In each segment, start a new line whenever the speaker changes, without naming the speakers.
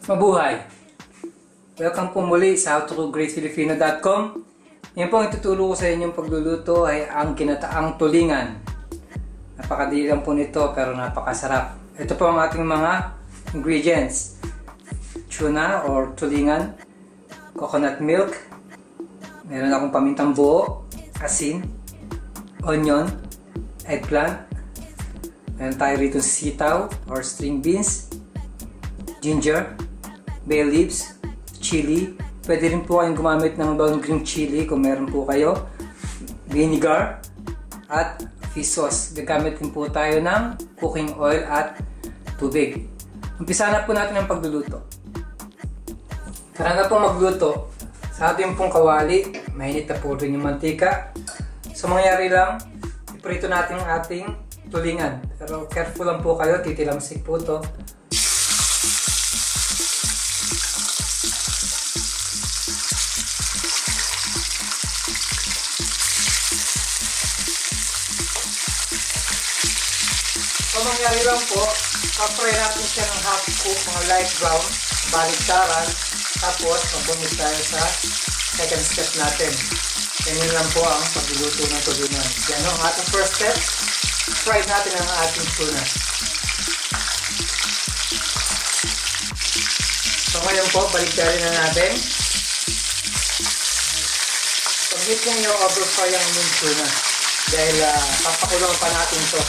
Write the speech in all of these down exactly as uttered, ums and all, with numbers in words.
Mabuhay! Welcome po muli sa how to great filipino dot com. Ngayon po ang ituturo ko sa inyong pagluluto ay ang ginataang tulingan. Napakadali lang po nito pero napakasarap. Ito po ang ating mga ingredients. Tuna or tulingan, coconut milk, meron akong pamintang buo, asin, onion, eggplant, meron tayo rito sitaw or string beans, ginger, bay leaves, chili. Pwede rin po kayong gumamit ng brown green chili kung meron po kayo, vinegar, at fish sauce. Gagamit din po tayo ng cooking oil at tubig. Umpisa na po natin ang pagluluto. Tara na pong magluto. Sa ating pong kawali, mainit na po rin yung mantika. So mangyari lang, iprito natin ang ating tulingan. Pero careful lang po kayo, titilamsik po to. So mangyari lang po, pa-fry natin siya ng half cook, mga light brown, baliktaran, tapos mabunod tayo sa second step natin. Ganyan lang po ang pagluluto ng tulingan. Yan ang ating first step, fry natin ang ating tuna. So ngayon po, baliktarin na natin. Pag-hit lang yung over-fry ang inyong tuna dahil uh, papakulong pa natin ito.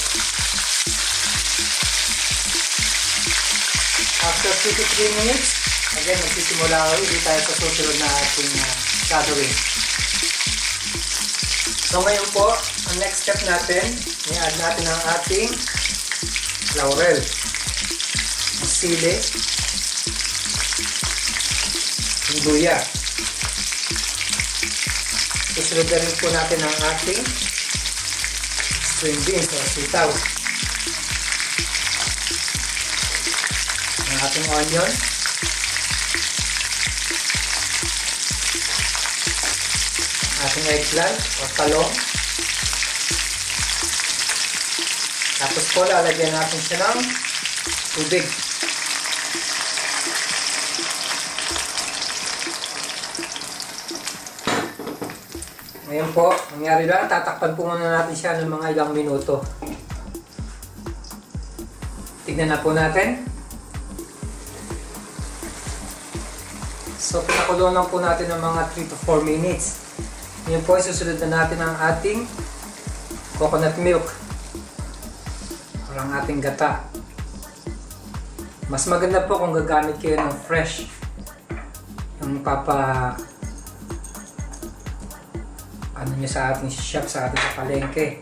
After two to three minutes, again, magsisimula ulit tayo sa susunod na ating uh, gagawin. So ngayon po, ang next step natin, i-add natin ang ating laurel, ang sili, ang luya. Susunod na rin po natin ang ating string beans o sitaw. Ang ating onion, ating eggplant o talong, tapos po lalagyan natin siya ng tubig. Ngayon po, nangyari lang, tatakpan po muna natin siya ng mga ilang minuto. Tignan na po natin. So, pinakulo lang po natin ng mga three to four minutes. Ngayon po, isusunod na natin ang ating coconut milk o ang ating gata. Mas maganda po kung gagamit kayo ng fresh, yung papa ano nyo sa ating shop, sa ating palengke.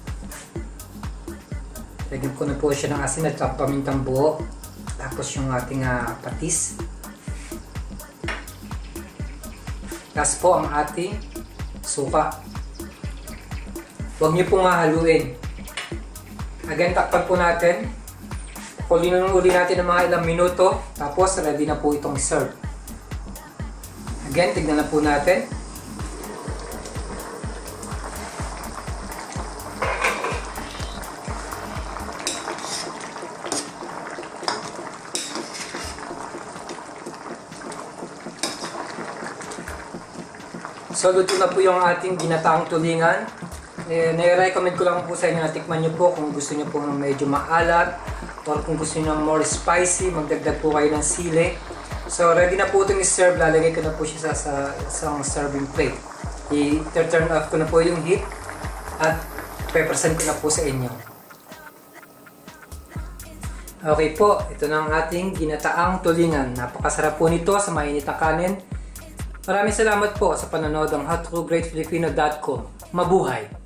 Lagyan ko na po siya ng asin at pamintang buo, tapos yung ating uh, patis. Last po ang ating suka. Huwag niyo pong hahaluin. Again, takpan po natin. Kulinin uli natin ng mga ilang minuto. Tapos, ready na po itong serve. Again, tignan na po natin. So, luto na po yung ating ginataang tulingan. Eh, nai-recommend ko lang po sa inyo na tikman nyo po kung gusto nyo po ng medyo maalat or kung gusto nyo ng more spicy, magdagdag po kayo ng sili. So, ready na po itong i-serve. Lalagay ko na po siya sa isang serving plate. I-turn off ko na po yung heat at pe-present ko na po sa inyo. Okay po, ito na ang ating ginataang tulingan. Napakasarap po nito sa mainit na kanin. Maraming salamat po sa panonood ng how to great filipino dot com. Mabuhay!